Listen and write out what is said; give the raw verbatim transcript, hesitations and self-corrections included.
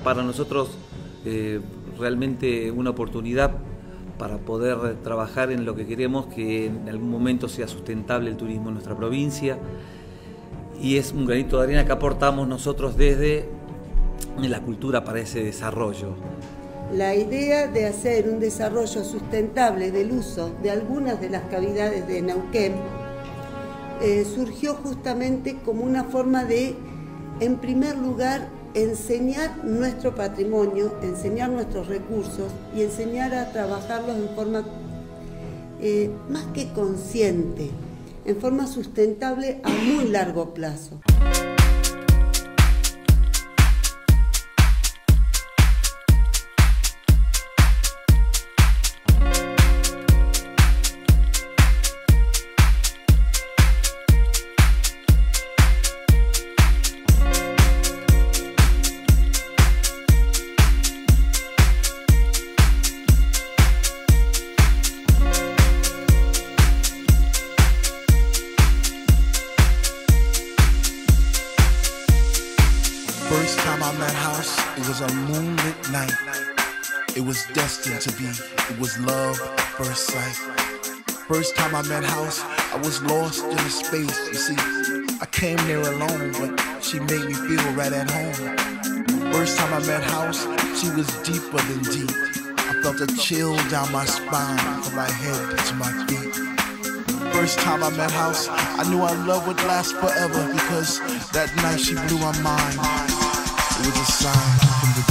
para nosotros eh, realmente una oportunidad para poder trabajar en lo que queremos, que en algún momento sea sustentable el turismo en nuestra provincia. Y es un granito de arena que aportamos nosotros desde la cultura para ese desarrollo. La idea de hacer un desarrollo sustentable del uso de algunas de las cavidades de Neuquén eh, surgió justamente como una forma de, en primer lugar, enseñar nuestro patrimonio, enseñar nuestros recursos y enseñar a trabajarlos en forma eh, más que consciente, en forma sustentable a muy largo plazo. First time I met House, it was a moonlit night. It was destined to be, it was love at first sight. First time I met House, I was lost in the space. You see, I came there alone, but she made me feel right at home. First time I met House, she was deeper than deep. I felt a chill down my spine from my head to my feet. First time I met House, I knew our love would last forever because that night she blew my mind. It was a sign from the